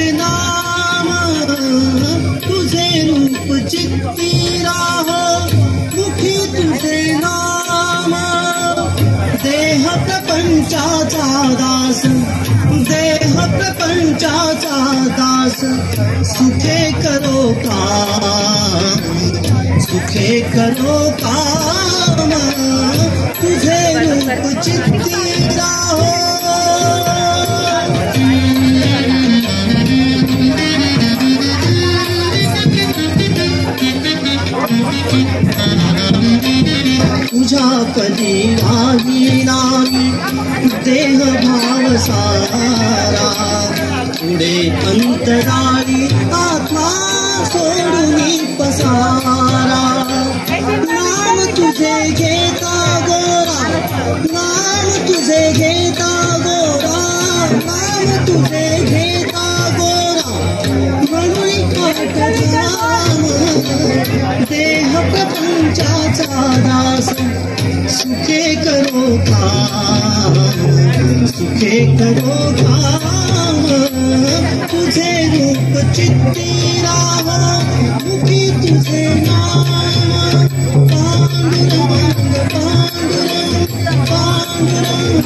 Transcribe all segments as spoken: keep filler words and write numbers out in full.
नाम, तुझे रूप चित्ती राहो, मुखी तुझे नाम। देह प्रपंचाचा दास, देह प्रपंचाचा दास, सुखे करो काम, सुखे करो काम, तुझे रूप चित्ती राहो। तुझ्या पदी नाही नाही देह भाव सारा, पुढे अंतराळी आत्मा सोडून पसारा। नाम तुझे घेता गोरा, नाम तुझे घेता गोरा, नाम तुझे घेता गोरा, म्हणून काट धाम। देह प्रपंचाचा दास, सुखे करो काम, सुखे करो काम, तुझे रूप चित्ती राहो, मुखी तुझे नाम। Pandurang Pandurang Pandurang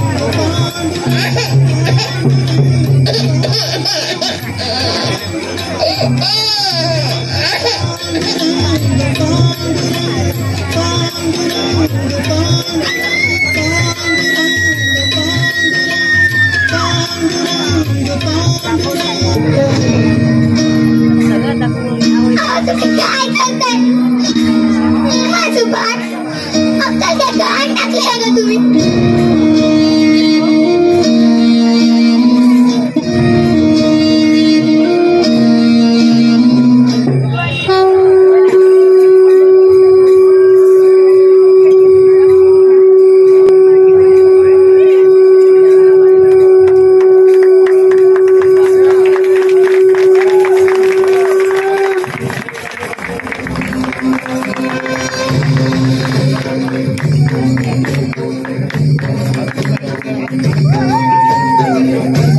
Thank you.